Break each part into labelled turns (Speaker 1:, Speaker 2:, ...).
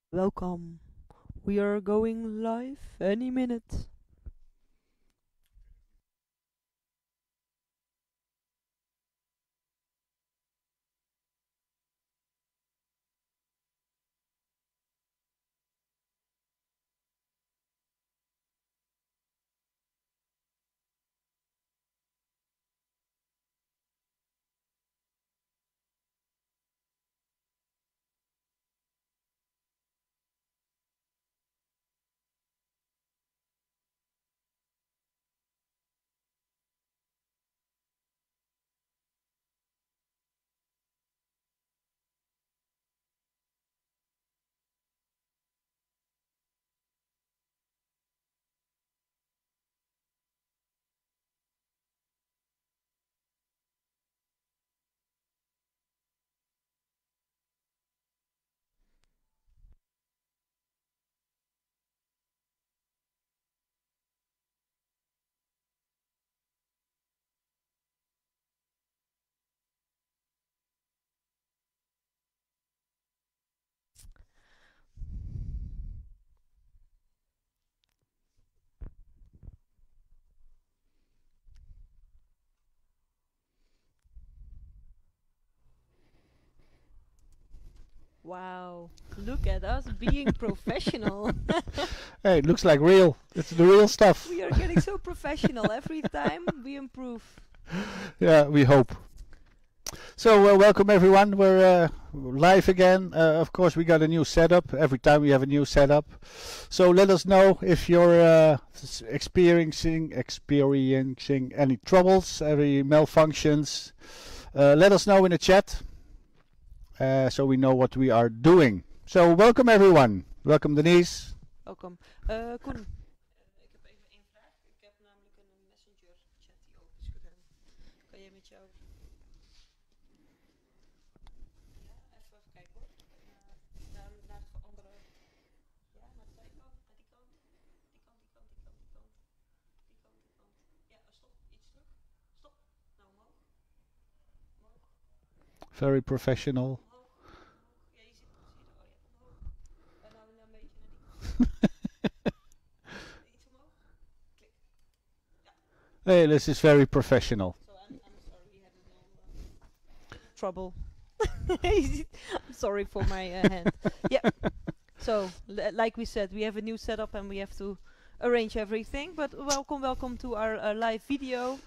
Speaker 1: Welcome. We are going live any minute. Wow, look at us being professional.
Speaker 2: Hey, it looks like real. It's the real stuff.
Speaker 1: We are getting so professional every time we improve.
Speaker 2: Yeah, we hope. So, welcome everyone. We're live again. Of course, we got a new setup. Every time we have a new setup. So let us know if you're experiencing any troubles, any malfunctions. Let us know in the chat so we know what we are doing. So, welcome everyone. Welcome Denise.
Speaker 1: Welkom. Koen. Ik heb even één vraag. Ik heb namelijk een messenger chat die open is gedaan. Kan jij met jou... Ja, even kijken hoor. Naar de andere... Ja, naar de zijkant. Naar die kant. Die kant, die kant, die kant, die kant. Die kant, die kant. Ja, stop. Iets terug. Stop. Nou, omhoog. Omhoog.
Speaker 2: Very professional.
Speaker 1: Omhoog. Omhoog. Ja, je ziet het. Oh ja, omhoog. En nou een beetje naar die kant. Iets omhoog. Klik. Ja.
Speaker 2: Hey, this is very professional.
Speaker 1: So I'm sorry, we had a little trouble. I'm sorry for my hand. Yeah. So, like we said, we have a new setup and we have to arrange everything. But welcome to our live video.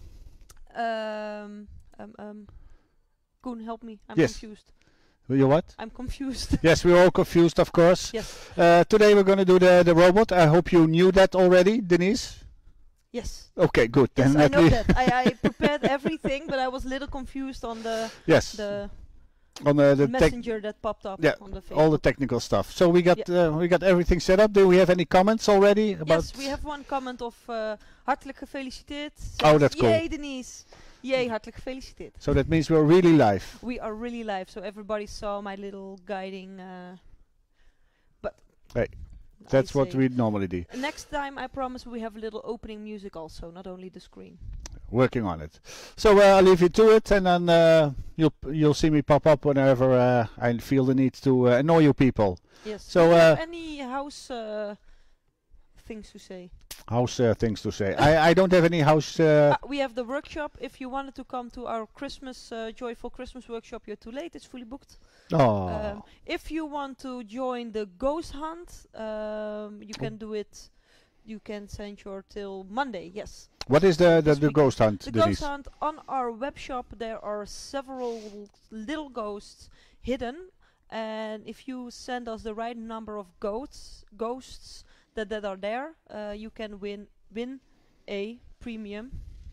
Speaker 1: Koen, help me. I'm
Speaker 2: Yes.
Speaker 1: confused.
Speaker 2: You what?
Speaker 1: I'm confused.
Speaker 2: Yes, we're all confused, of course.
Speaker 1: Yes.
Speaker 2: Today we're going to do the robot. I hope you knew that already, Denise.
Speaker 1: Yes.
Speaker 2: Okay, good.
Speaker 1: Yes,
Speaker 2: Then
Speaker 1: I
Speaker 2: at
Speaker 1: know
Speaker 2: lea-
Speaker 1: that. I prepared everything, but I was a little confused on
Speaker 2: Yes,
Speaker 1: the
Speaker 2: on the
Speaker 1: messenger that popped up
Speaker 2: yeah,
Speaker 1: on the Facebook.
Speaker 2: all the technical stuff. So we got everything set up. Do we have any comments already about?
Speaker 1: Yes, we have one comment of hartelijk gefeliciteerd.
Speaker 2: Oh, that's cool.
Speaker 1: Yay, Denise. Yay, hartelijk gefeliciteerd.
Speaker 2: So that means we're really live.
Speaker 1: We are really live, so everybody saw my little guiding. But
Speaker 2: Hey,
Speaker 1: I
Speaker 2: That's what
Speaker 1: say-
Speaker 2: we normally do.
Speaker 1: Next time, I promise we have a little opening music also, not only the screen.
Speaker 2: Working on it. So I'll leave you to it, and then you'll see me pop up whenever I feel the need to annoy you people.
Speaker 1: Yes.
Speaker 2: So,
Speaker 1: Do you have any house things to say?
Speaker 2: House things to say. I don't have any house.
Speaker 1: We have the workshop. If you wanted to come to our Christmas joyful Christmas workshop, you're too late. It's fully booked.
Speaker 2: Oh,
Speaker 1: If you want to join the ghost hunt, you can do it. You can send your till Monday. Yes.
Speaker 2: what is the
Speaker 1: this weekend.
Speaker 2: ghost hunt?
Speaker 1: The
Speaker 2: Denise?
Speaker 1: ghost hunt on our web shop. There are several little ghosts hidden, and if you send us the right number of ghosts that are there, you can win a premium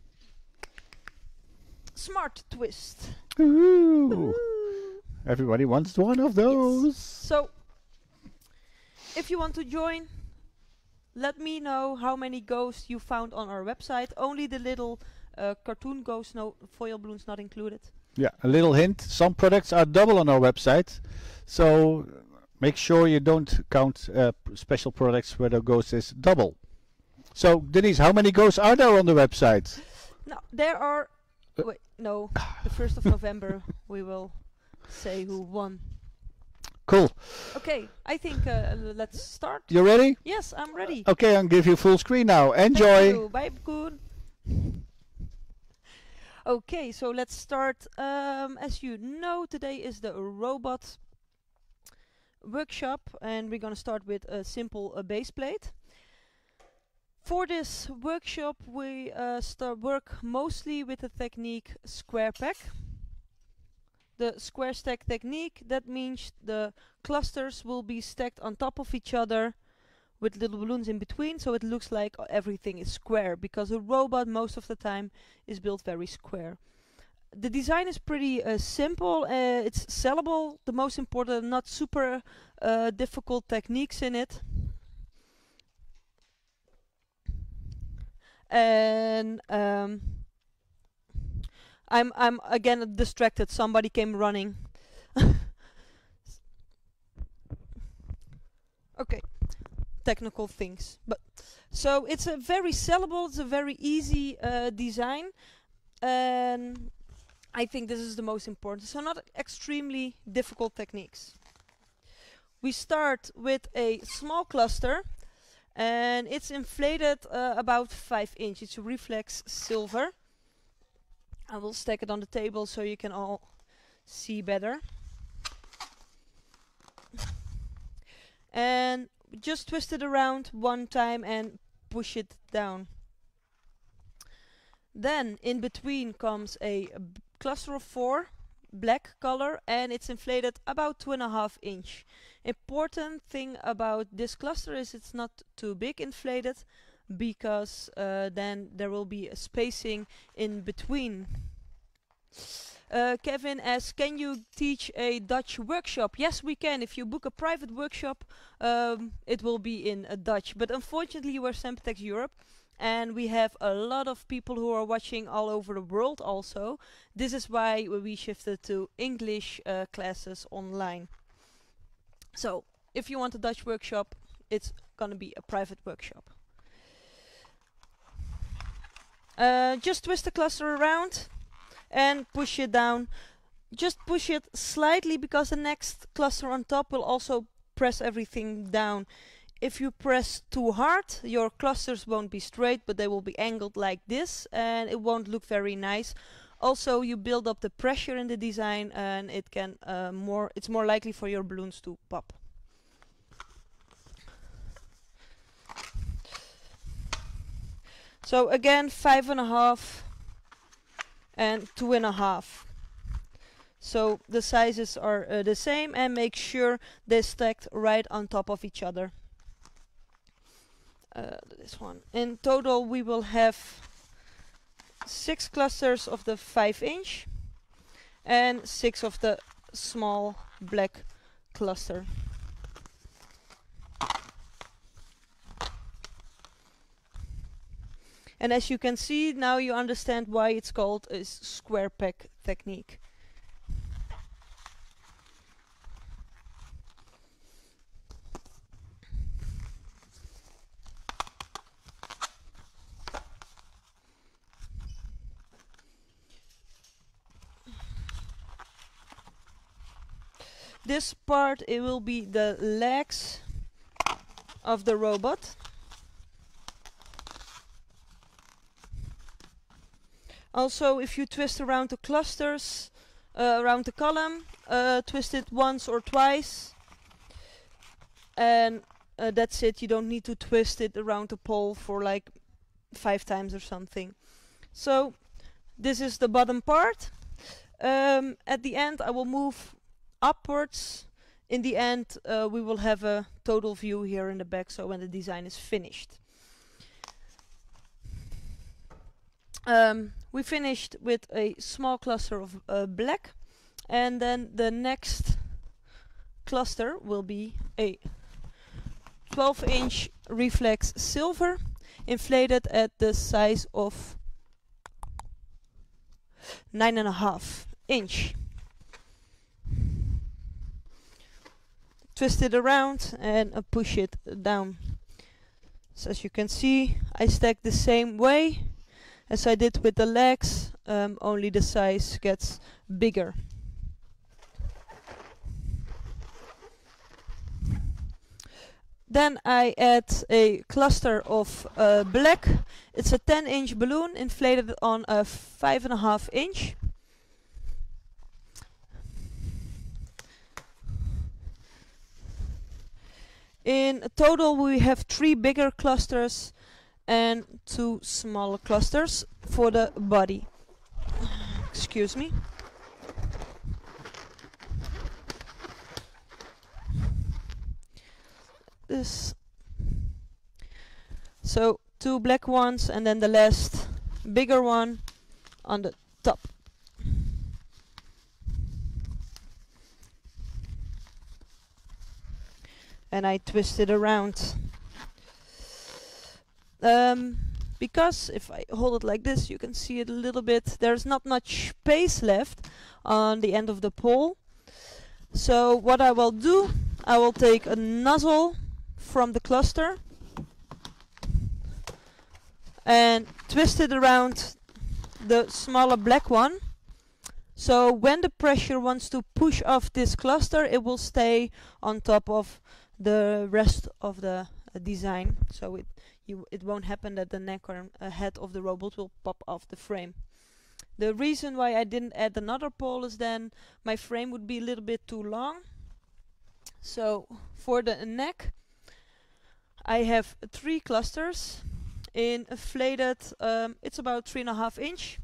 Speaker 1: smart twist.
Speaker 2: Ooh.
Speaker 1: Woohoo.
Speaker 2: Everybody wants one of those.
Speaker 1: So, if you want to join, let me know how many ghosts you found on our website. Only the little cartoon ghosts, no foil balloons not included.
Speaker 2: Yeah, a little hint. Some products are double on our website, so make sure you don't count special products where the ghost is double. So, Denise, how many ghosts are there on the website?
Speaker 1: Now, there are... Wait, no. The 1st of November we will say who won.
Speaker 2: Cool.
Speaker 1: Okay, I think let's start.
Speaker 2: You ready?
Speaker 1: Yes, I'm ready.
Speaker 2: Okay, I'll give you full screen now.
Speaker 1: Thank
Speaker 2: Enjoy.
Speaker 1: you. Bye, Koen. Okay, so let's start. As you know, today is the robot workshop, and we're gonna start with a simple base plate. For this workshop, we work mostly with the technique square pack. The square stack technique, that means the clusters will be stacked on top of each other with little balloons in between, so it looks like everything is square, because a robot most of the time is built very square. The design is pretty simple, it's sellable. The most important, not super difficult techniques in it. And I'm again distracted. Somebody came running. Okay, technical things. But so it's a very sellable. It's a very easy design, and I think this is the most important. So not extremely difficult techniques. We start with a small cluster, and it's inflated about 5 inches. It's reflex silver. I will stack it on the table so you can all see better. And just twist it around one time and push it down. Then in between comes a cluster of 4, black color, and it's inflated about 2.5 inch. Important thing about this cluster is it's not too big inflated, because then there will be a spacing in between. Kevin asks, can you teach a Dutch workshop? Yes, we can. If you book a private workshop, it will be in Dutch. But unfortunately, we're Sempetex Europe, and we have a lot of people who are watching all over the world also. This is why we shifted to English classes online. So, if you want a Dutch workshop, it's gonna be a private workshop. Just twist the cluster around and push it down. Just push it slightly, because the next cluster on top will also press everything down. If you press too hard, your clusters won't be straight, but they will be angled like this, and it won't look very nice. Also, you build up the pressure in the design, and it can it's more likely for your balloons to pop. So again, 5.5 and 2.5. So the sizes are the same, and make sure they're stacked right on top of each other. This one. In total, we will have 6 clusters of the 5 inch and 6 of the small black cluster. And as you can see, now you understand why it's called a square pack technique. This part, it will be the legs of the robot. Also, if you twist around the clusters, around the column, twist it once or twice, and that's it. You don't need to twist it around the pole for like 5 times or something. So this is the bottom part. At the end, I will move upwards. In the end, we will have a total view here in the back, so when the design is finished. We finished with a small cluster of black, and then the next cluster will be a 12-inch reflex silver, inflated at the size of 9.5 inch. Twist it around and push it down. So as you can see, I stack the same way as I did with the legs, only the size gets bigger. Then I add a cluster of black. It's a 10-inch balloon inflated on a 5.5-inch. In total we have 3 bigger clusters and 2 smaller clusters for the body. Excuse me. This. So 2 black ones and then the last bigger one on the top. And I twist it around. Because if I hold it like this, you can see it a little bit. There's not much space left on the end of the pole. So what I will do, I will take a nozzle from the cluster and twist it around the smaller black one. So when the pressure wants to push off this cluster, it will stay on top of the rest of the design. So it won't happen that the neck or head of the robot will pop off the frame. The reason why I didn't add another pole is then my frame would be a little bit too long. So for the neck, I have 3 clusters inflated. It's about 3.5 inch.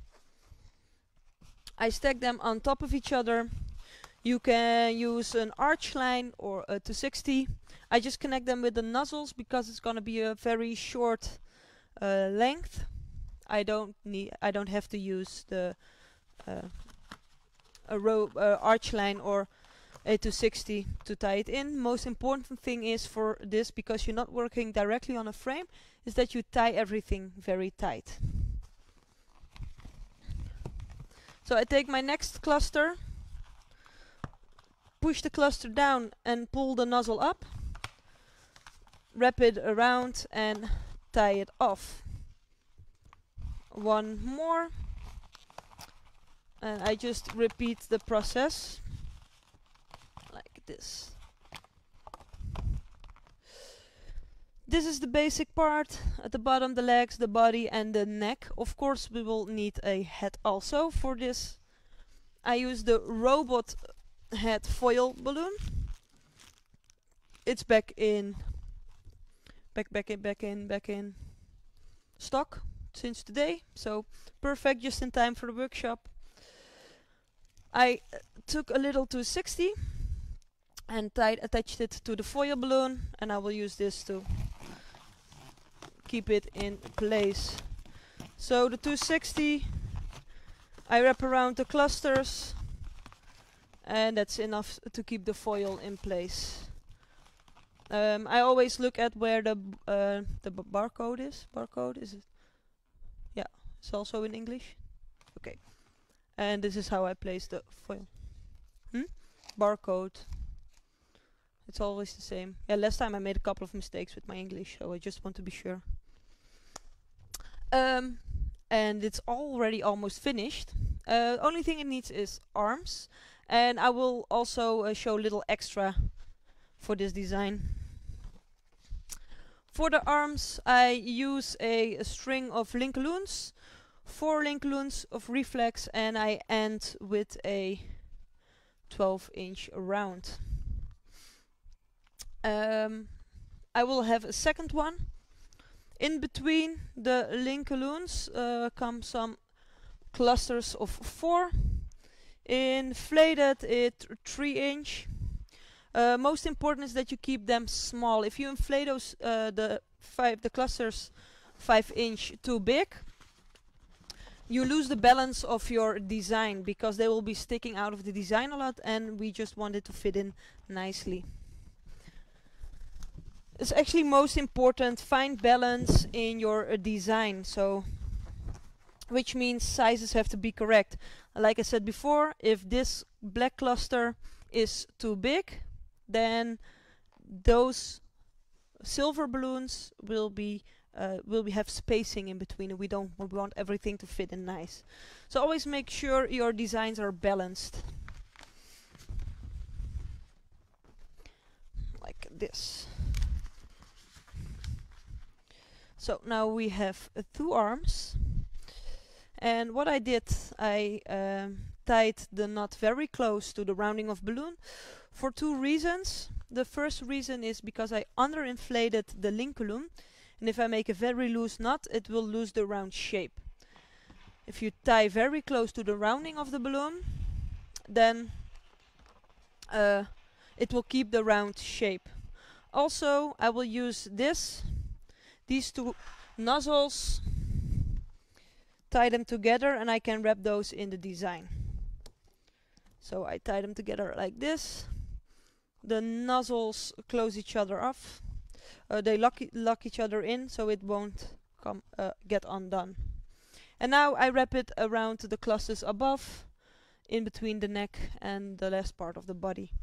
Speaker 1: I stack them on top of each other. You can use an arch line or a 260. I just connect them with the nozzles because it's gonna be a very short length. I don't have to use the arch line or a 260 to tie it in. Most important thing is for this, because you're not working directly on a frame, is that you tie everything very tight. So I take my next cluster, push the cluster down and pull the nozzle up, wrap it around and tie it off. One more, and I just repeat the process like this. This is the basic part. At the bottom, the legs, the body and the neck. Of course we will need a head also for this. I use the robot head foil balloon. It's back in stock since today, so perfect, just in time for the workshop. I took a little 260 and attached it to the foil balloon, and I will use this to keep it in place. So the 260 I wrap around the clusters, and that's enough to keep the foil in place. I always look at where the barcode is. Barcode, is it? Yeah, it's also in English. Okay. And this is how I place the foil. Barcode. It's always the same. Yeah, last time I made a couple of mistakes with my English, so I just want to be sure. And it's already almost finished. Only thing it needs is arms. And I will also show a little extra for this design. For the arms, I use a string of Lincolns, 4 Lincolns of reflex, and I end with a 12-inch round. I will have a second one. In between the Lincolns come some clusters of 4. Inflated it 3-inch. Most important is that you keep them small. If you inflate those the clusters 5-inch too big, you lose the balance of your design, because they will be sticking out of the design a lot, and we just want it to fit in nicely. It's actually most important, find balance in your design, so which means sizes have to be correct. Like I said before, if this black cluster is too big, then those silver balloons will have spacing in between, and we want everything to fit in nice. So always make sure your designs are balanced. Like this. So now we have 2 arms. And what I did, I tied the knot very close to the rounding of balloon for 2 reasons. The first reason is because I underinflated the linculum, and if I make a very loose knot, it will lose the round shape. If you tie very close to the rounding of the balloon, then it will keep the round shape. Also, I will use these 2 nozzles, tie them together, and I can wrap those in the design. So I tie them together like this. The nozzles close each other off. They lock each other in, so it won't get undone. And now I wrap it around the clusters above, in between the neck and the last part of the body.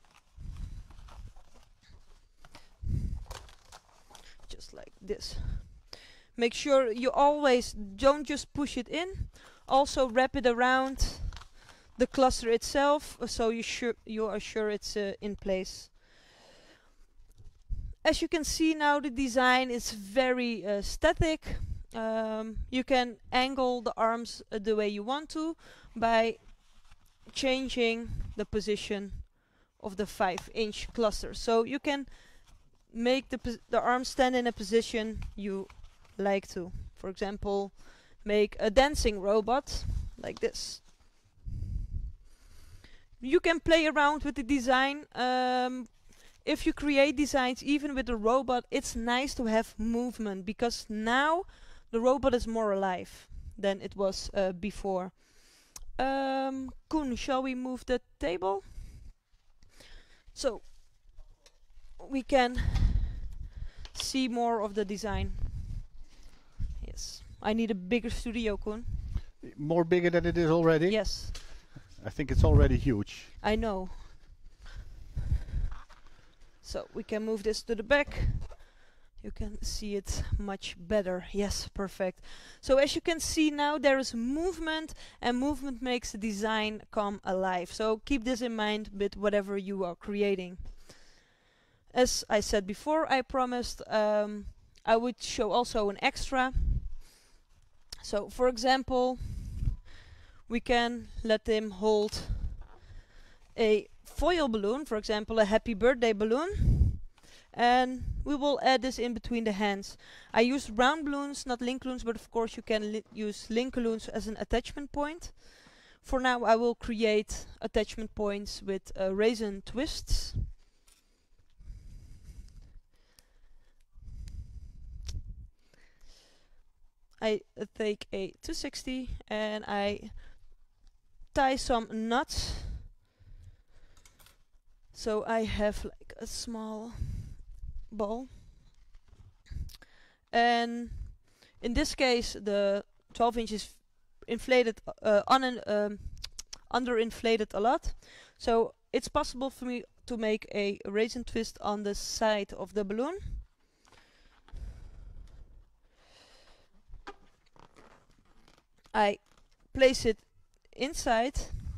Speaker 1: Just like this. Make sure you always don't just push it in, also wrap it around the cluster itself, so you are sure it's in place. As you can see now, the design is very static. You can angle the arms the way you want to by changing the position of the 5-inch cluster. So you can make the arms stand in a position you like to. For example, make a dancing robot like this. You can play around with the design. If you create designs even with a robot, it's nice to have movement, because now the robot is more alive than it was before. Koen, shall we move the table? So we can see more of the design. Yes. I need a bigger studio, Koen.
Speaker 2: More bigger than it is already?
Speaker 1: Yes.
Speaker 2: I think it's already huge.
Speaker 1: I know. So we can move this to the back. You can see it much better. Yes, perfect. So as you can see now, there is movement, and movement makes the design come alive. So keep this in mind with whatever you are creating. As I said before, I promised I would show also an extra. So for example, we can let him hold a foil balloon, for example a happy birthday balloon, and we will add this in between the hands. I used round balloons, not lincolns, but of course you can use lincolns as an attachment point. For now I will create attachment points with raisin twists. I take a 260 and I tie some knots. So I have like a small ball. And in this case the 12 inches inflated, underinflated a lot. So it's possible for me to make a raisin twist on the side of the balloon. I place it inside,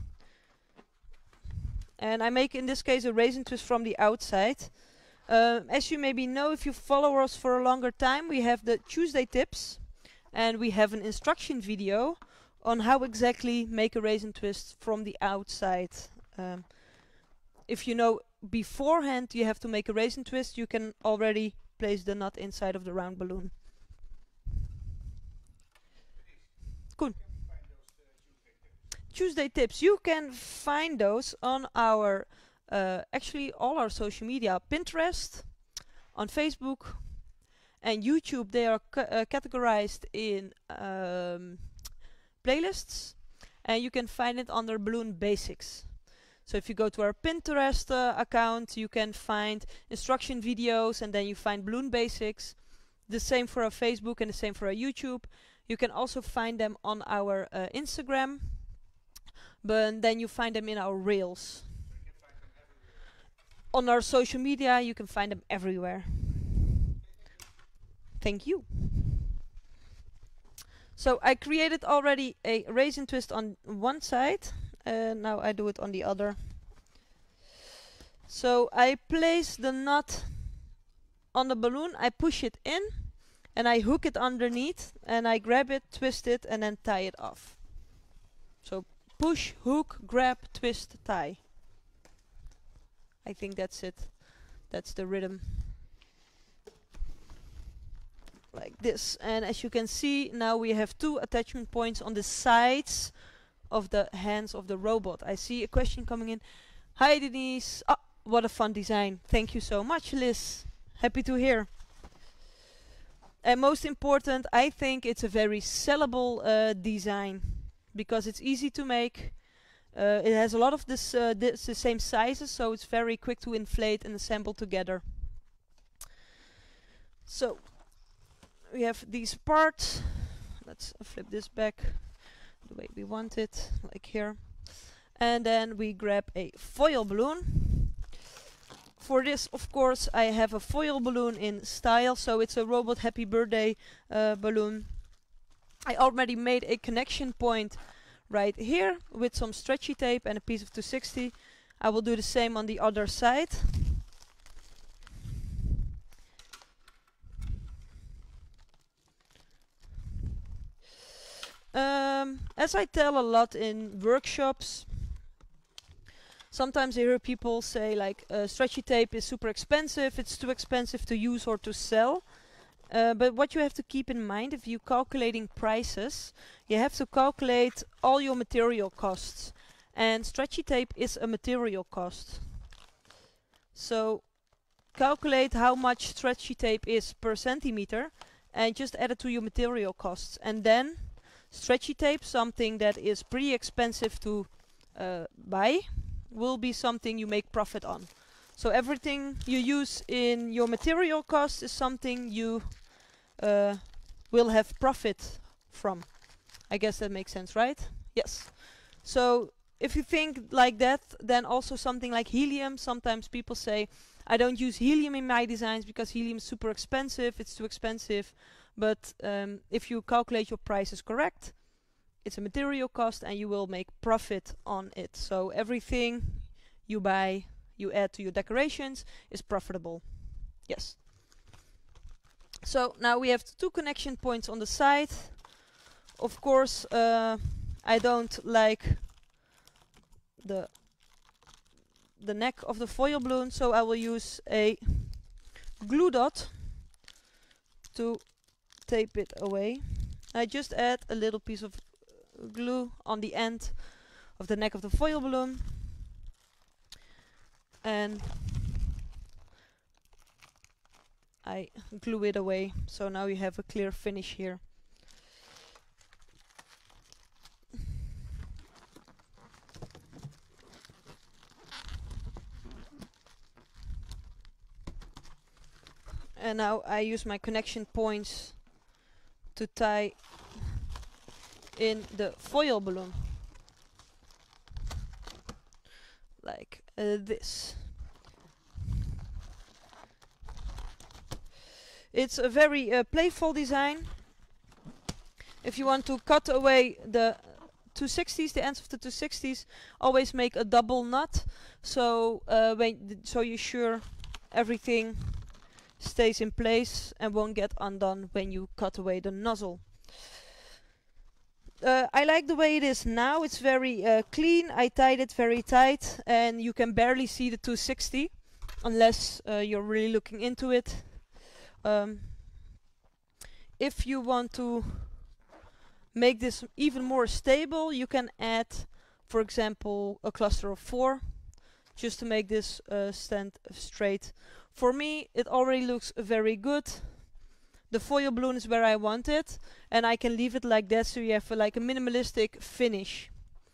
Speaker 1: and I make in this case a raisin twist from the outside. As you maybe know, if you follow us for a longer time, we have the Tuesday tips, and we have an instruction video on how exactly make a raisin twist from the outside. If you know beforehand you have to make a raisin twist, you can already place the knot inside of the round balloon. Koen. Tuesday tips, you can find those on our actually all our social media, Pinterest, on Facebook and YouTube. They are categorized in playlists, and you can find it under Balloon Basics. So if you go to our Pinterest account, you can find instruction videos, and then you find Balloon Basics. The same for our Facebook and the same for our YouTube. You can also find them on our Instagram, but then you find them in our Reels. On our social media, you can find them everywhere. Thank you. So I created already a raisin twist on one side, and now I do it on the other. So I place the knot on the balloon, I push it in, and I hook it underneath, and I grab it, twist it, and then tie it off. So push, hook, grab, twist, tie. I think that's it. That's the rhythm. Like this. And as you can see, now we have 2 attachment points on the sides of the hands of the robot. I see a question coming in. Hi Denise. Oh, what a fun design. Thank you so much, Liz. Happy to hear. And most important, I think it's a very sellable design because it's easy to make. It has a lot of the same sizes, so it's very quick to inflate and assemble together. So we have these parts. Let's flip this back the way we want it, like here. And then we grab a foil balloon. For this, of course, I have a foil balloon in style, so it's a robot happy birthday balloon. I already made a connection point right here with some stretchy tape and a piece of 260. I will do the same on the other side. As I tell a lot in workshops, sometimes I hear people say like stretchy tape is super expensive, it's too expensive to use or to sell. But what you have to keep in mind if you're calculating prices, you have to calculate all your material costs. And stretchy tape is a material cost. So calculate how much stretchy tape is per centimeter and just add it to your material costs. And then stretchy tape, something that is pretty expensive to buy, will be something you make profit on. So everything you use in your material cost is something you will have profit from. I guess that makes sense, right? Yes. So if you think like that, then also something like helium. Sometimes people say, I don't use helium in my designs because helium is super expensive, it's too expensive. But if you calculate your prices correct, it's a material cost and you will make profit on it. So everything you buy, you add to your decorations is profitable. Yes. So now we have 2 connection points on the side. Of course, I don't like the neck of the foil balloon, so I will use a glue dot to tape it away. I just add a little piece of glue on the end of the neck of the foil balloon, and I glue it away. So now you have a clear finish here. And now I use my connection points to tie in the foil balloon. Like this. It's a very playful design. If you want to cut away the 260s, the ends of the 260s, always make a double knot. So so you're sure everything stays in place and won't get undone when you cut away the nozzle. I like the way it is now. It's very clean. I tied it very tight and you can barely see the 260 unless you're really looking into it. If you want to make this even more stable, you can add, for example, a cluster of 4 just to make this stand straight. For me, it already looks very good. The foil balloon is where I want it, and I can leave it like that so you have like a minimalistic finish.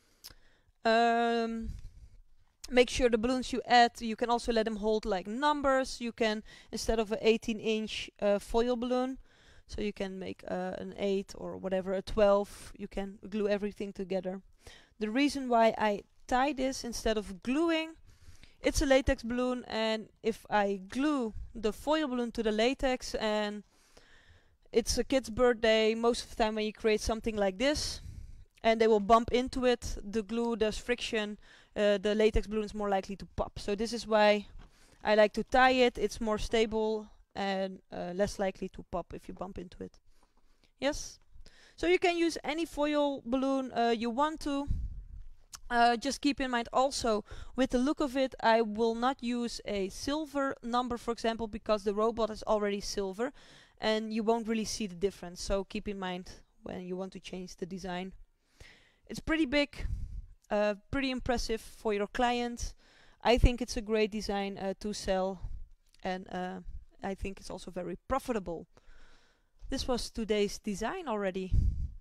Speaker 1: Make sure the balloons you add, you can also let them hold like numbers. You can, instead of an 18-inch foil balloon, so you can make an 8 or whatever, a 12. You can glue everything together. The reason why I tie this instead of gluing, it's a latex balloon, and if I glue the foil balloon to the latex and it's a kid's birthday, most of the time when you create something like this and they will bump into it, the glue does friction, the latex balloon is more likely to pop. So this is why I like to tie it. It's more stable and less likely to pop if you bump into it. Yes? So you can use any foil balloon you want to. Just keep in mind also, with the look of it, I will not use a silver number, for example, because the robot is already silver and you won't really see the difference. So keep in mind when you want to change the design. It's pretty big, pretty impressive for your client. I think it's a great design to sell, and I think it's also very profitable. This was today's design already.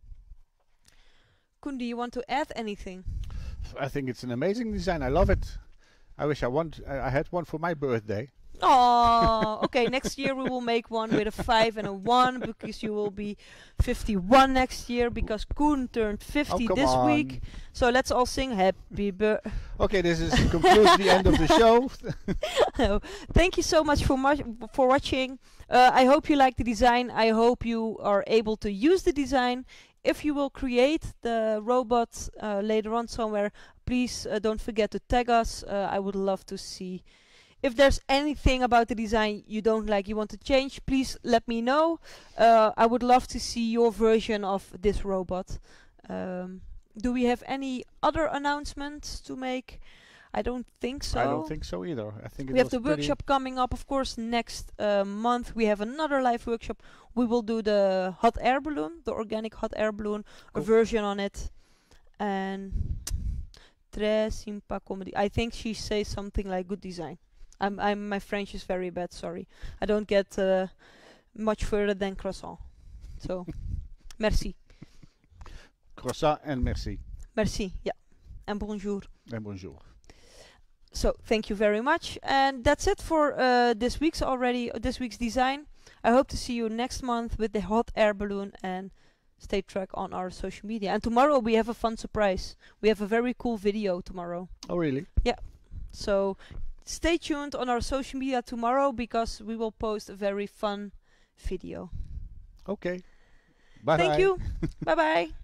Speaker 1: Koen, do you want to add anything?
Speaker 2: I think it's an amazing design. I love it. I wish I had one for my birthday.
Speaker 1: Oh, okay. Next year we will make one with a 5 and a 1 because you will be 51 next year because Koen turned 50 this week. So let's all sing happy birthday.
Speaker 2: Okay, this is concludes the end of the show.
Speaker 1: Thank you so much for watching. I hope you like the design. I hope you are able to use the design. If you will create the robot later on somewhere, please don't forget to tag us. I would love to see. If there's anything about the design you don't like, you want to change, please let me know. I would love to see your version of this robot. Do we have any other announcements to make? I don't think so.
Speaker 2: I don't think so either. I think
Speaker 1: we have the workshop coming up, of course, next month. We have another live workshop. We will do the hot air balloon, the organic hot air balloon, a version on it. And très sympa comedy. I think she says something like good design. My French is very bad, sorry. I don't get much further than croissant. So, merci.
Speaker 2: Croissant and merci.
Speaker 1: Merci, yeah. And bonjour.
Speaker 2: And bonjour.
Speaker 1: So, thank you very much. And that's it for this week's design. I hope to see you next month with the hot air balloon, and stay track on our social media. And tomorrow we have a fun surprise. We have a very cool video tomorrow.
Speaker 2: Oh, really?
Speaker 1: Yeah. So, stay tuned on our social media tomorrow because we will post a very fun video.
Speaker 2: Okay. Bye.
Speaker 1: Thank you. Bye bye.